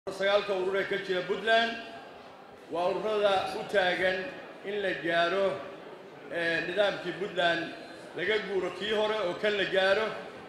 sagaalka urur ka jira Puntland waa ururada u taagan in la gaaro nidaamkii Puntland laga guuro kii hore oo kan la gaaro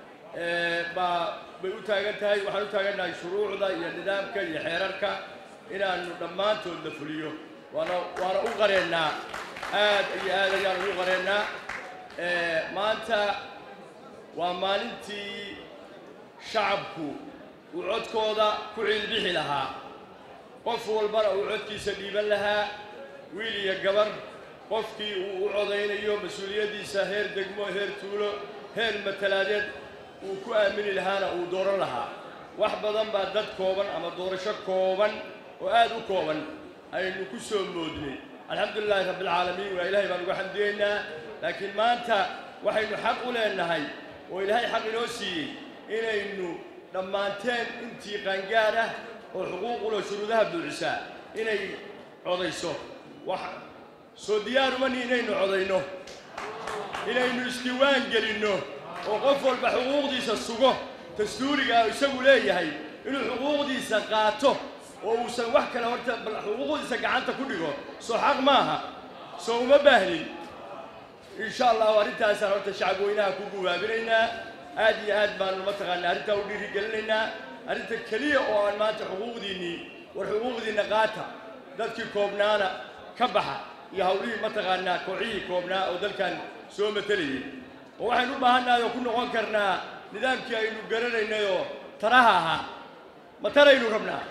bay u taagan tahay waxaan u taaganahay shuruucda iyo nidaamka iyo xeerarka inaanu dhammaantood la fuliyo waana u qareennaa aad iyo aad ayaan ugu qareennaa maanta waa maalintii shacabku uu codkooda ku cilbixi lahaa qof walbana uu codkiisa dhiiban lahaa wiil iyo gabar qofkii uu u codaynayo mas'uuliyadiisa heer degmo heer tuulo heer matalaadeed uu ku aamini lahaana uu dooran lahaa wax badan baa dad kooban ama doorasho kooban oo aad u kooban aynu ku soo moodnay alxamdulilaahi rabbil caalamiin waa ilaahay baan uga xamdiyeynaa laakiin maanta waxaynu xaq u leenahay oo ilaahay xaq inoo siiyey inaynu dhammaanteen intii qaangaar ah oo xuquuqul shuruudaha buuxisaa inay codayso wax soo diyaar uma inaynu codayno inaynu isdiiwaan gelinno oo qof walba xuquuqdiisa sugo dastuuriga isagu leeyahay inuu xuquuqdiisa qaato oo uusan wax kale horta xuquuqdiisa gacanta ku dhigo soo xaq maaha soo uma baahnin insha Allah arintaas horta shacab weynaha ku guwaabinaynaa aad iyo aad baan mataqaanaa arinta u dhiirigelinaynaa arinta kaliya oo aan maanta xuquuqdiina qaata dadkii koobnaana ka baxa iyo hawlihii mataqaanaa kooxihii koobnaa oo dalkan soo matalayay oo waxaynu u baahannahay oo ku noqon karnaa nidaamkii aynu garanaynay oo taraha ahaa ma taraynu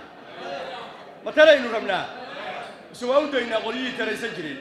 rabnaa mise waa u daynaa qolyihii taraysan jiray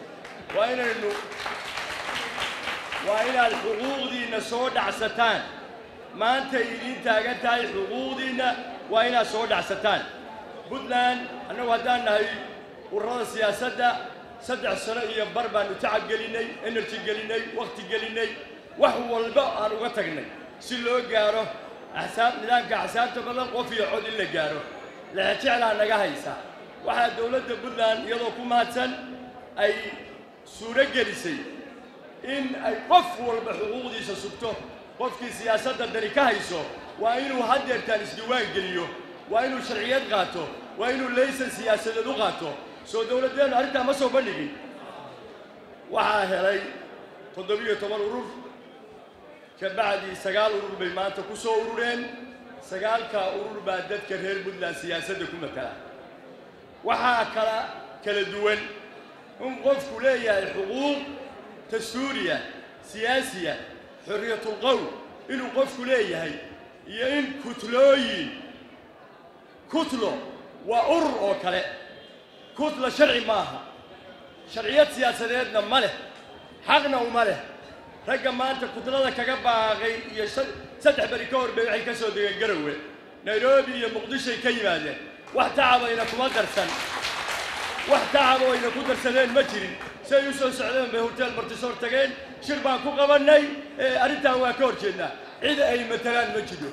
waa inaad xuquuqdiina soo dhacsataan maanta idiin taagan tahay xuquuqdiina waa inaad soo dhacsataan Puntland annagu haddaan nahay ururada siyaasadda 3 sano iyo bar baanu tacab gelinay energy gelinay waqti gelinay wax walba aan uga tagnay si loo gaaro nidaamka axsaabta badan qof iyo cod in la gaaro la jeclaa naga haysa waxaa dowladda Puntland iyadoo ku mahadsan ay suura gelisay in ay qof walba xuquuqdiisa sugto qofkii siyaasadda dari ka hayso waa inuu haddeertaan isdiiwaan geliyo waa inuu sharciyad qaato waa inuu laysan siyaasadeed u qaato soo dowladdeenu arrintaa ma soo bandhigin waxaa helay 17 urur ka bacdi 9 urur bay maanta ku soo urureen 9ka urur baa dadka reer Puntland siyaasadda ku matala waxaa kala duwan in qofku leeyahay xuquuq dastuuriya siyaasiya xorriyatul qowl inuu qofku leeyahay iyo in kutlo waa urur oo kale kutla sharci maaha sharciyad siyaasadeedna ma leh xaqna uma leh ragga maanta kutlada kaga baaqay iyo 3 bari ka hor bay waxay ka soo degeen Garowe Nairobi iyo Muqdisho ka yimaadeen wax tacabeyna kuma darsan wax tacabeyna ku darsadeen ma jirin say u soo socdeen bay hotel Martisoor tageen shir baan ku qabanay arintan waa ka horjeednaa cid ay matalaan ma jiro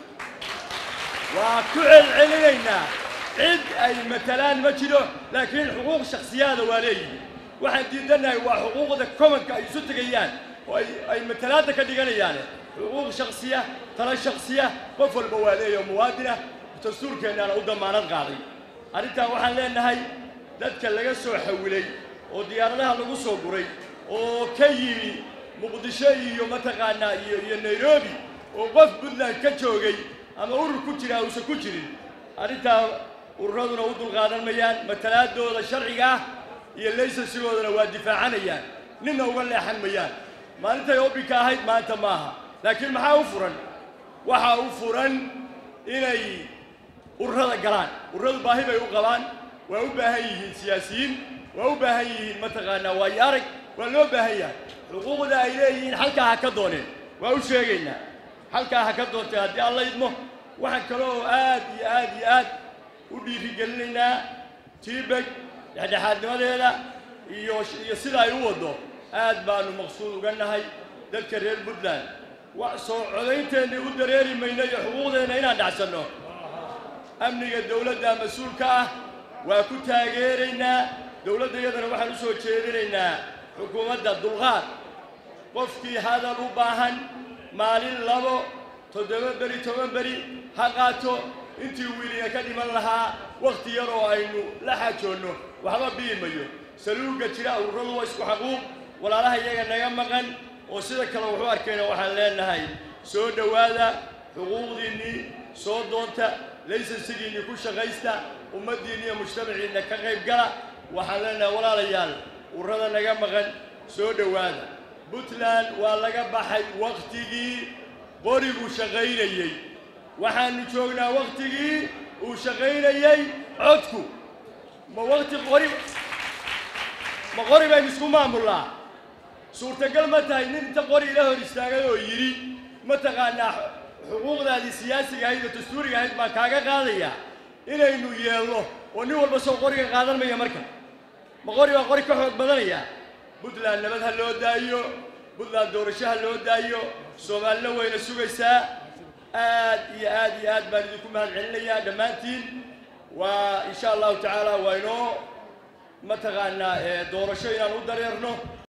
waa ku celcelinaynaa cid ay matalaan ma jiro laakiin xuquuq shakhsiyaada waa leeyihiin waxaan diidanahay waa xuquuqda komanka ay isu tagayaan oo ay matalaadda ka dhiganayaan xuquuq shakhsiya tala shakhsiya qof walba waa leeyahay muwaadina dastuurkeenana u damaanad qaaday arintan waxaan leenahay dadka laga soo xawilay oo diyaaradaha lagu soo guray oo ka yimi Muqdisho iyo mataqaanaa iyo Nairobi oo qof Puntland ka joogay ama urur ku jira oo ku jirin arinta ururaduna u dulqaadan mayaan matalaadooda sharciga iyo laysansigoodana waa difaacanayaan ninna uga leexan mayaan maalinta OPK ahayd maanta maaha laakiin waxa u furan inay ururada galaan ururadu baahi bay u qabaan waa u baahan yihiin siyaasiyiin waa u baahan yihiin mataqaanaa waa yarag waa loo baahan yahay xuquuqda ay leeyihiin halka ha ka dooneen waa u sheegaynaa halka ha ka doonteen haddii alla idmo waxaan kale oo aad u dhiirigelinaynaa tiibeg dhexdhexaadnimadeeda iyo sida ay u wado aad baanu maqsuud uga nahay dadka reer Puntland wax soo codaynteena u dareeri mayno iyo xuquuqdeena inaan dhacsanno amniga dawladda mas'uulka ah waa ku taageeraynaa dawladdeedana waxaan u soo jeedinaynaa xukuumadda dulqaad qofkii hadal u baahan maalin 7 beri ha qaato intii wiiliga ka dhiman lahaa وقت يروا إنه لا حاجونه وحما بيميو سلوك جراء ورضوا اسكو حقوق ولا لها يجا نجمعن وسيدك لو حوار كنا وحلنا هاي سود هذا حقوق ديني صوت دونتا ليس سجين يكون شغيستا ومدينية مجتمعين كغيب قلا وحلنا ولا رجال ورضا نجمعن سود هذا بطلان ولا بحي وقتي قريب وشغيلي وحن شوقنا وقتي وشغيلي عدكو ما وقت قريب ما قريب يمسكوا مامولا صورة قلمة هاي ننت قريب له رستاجه ويري متى قالنا حقوقنا السياسية هاي الدستورية هاي ما كاجا قاضية إلى إنه يالله ونقول بس قريب قادر ما يمركن ما قريب كحد بدنيا بدلان نبذ هاللو دايو بدلان دور الشهر هاللو دايو سومال لو وين السوق الساعة آد بردكم هالعليا دمانتين وإن شاء الله تعالى وينو متى قالنا دور الشهر نقدر يرنو